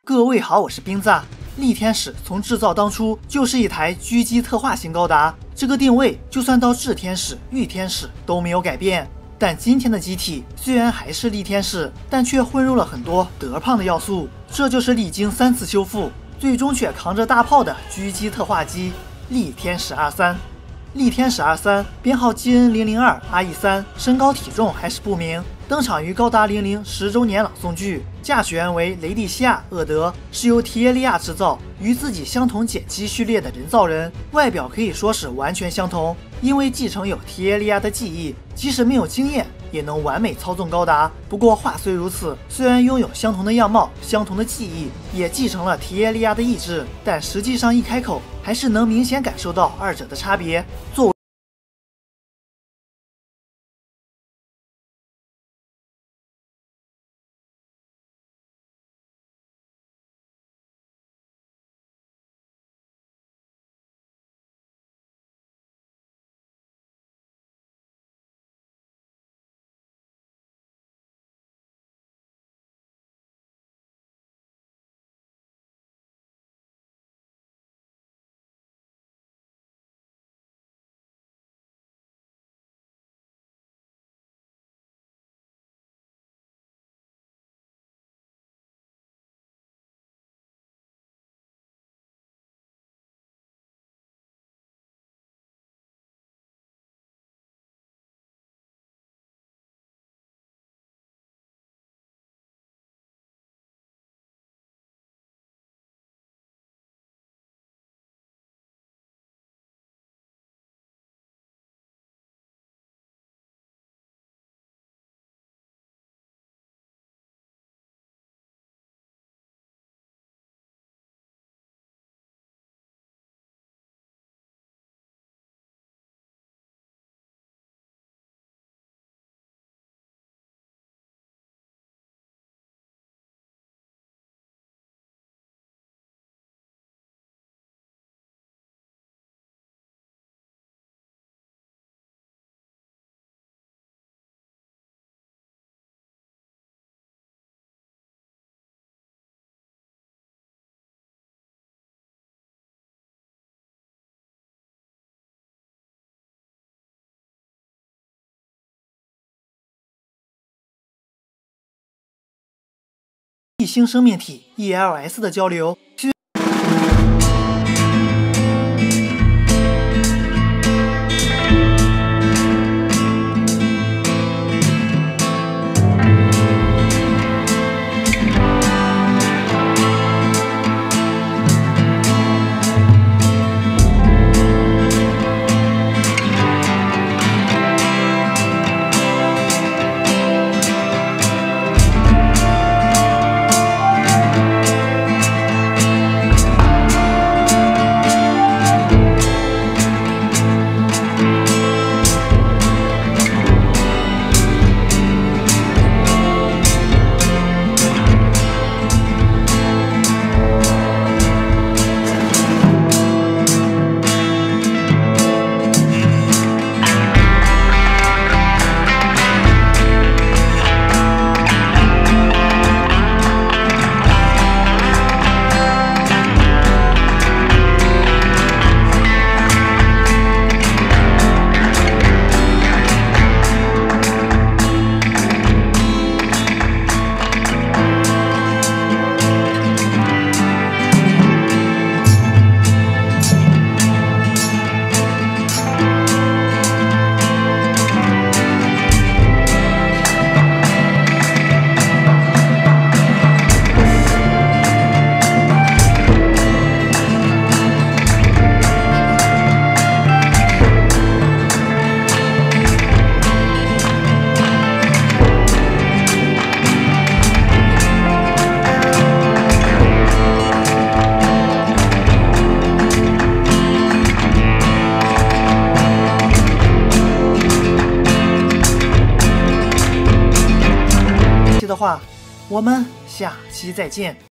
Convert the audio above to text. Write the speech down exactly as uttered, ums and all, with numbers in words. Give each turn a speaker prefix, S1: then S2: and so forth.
S1: 各位好，我是冰子。力天使从制造当初就是一台狙击特化型高达，这个定位就算到炽天使、御天使都没有改变。但今天的机体虽然还是力天使，但却混入了很多德胖的要素，这就是历经三次修复，最终却扛着大炮的狙击特化机力天使 R 三。力天使 R 三编号 G N 零零二 R E 三，身高体重还是不明。登场于高达零零十周年朗诵剧，驾驶员为雷蒂西亚·厄德，是由提耶利亚制造，与自己相同碱基序列的人造人，外表可以说是完全相同。因为继承有提耶利亚的技艺，即使没有经验，也能完美操纵高达。不过话虽如此，虽然拥有相同的样貌、相同的技艺，也继承了提耶利亚的意志，但实际上一开口，还是能明显感受到二者的差别。作为异星生命体 E L S 的交流。的话，我们下期再见。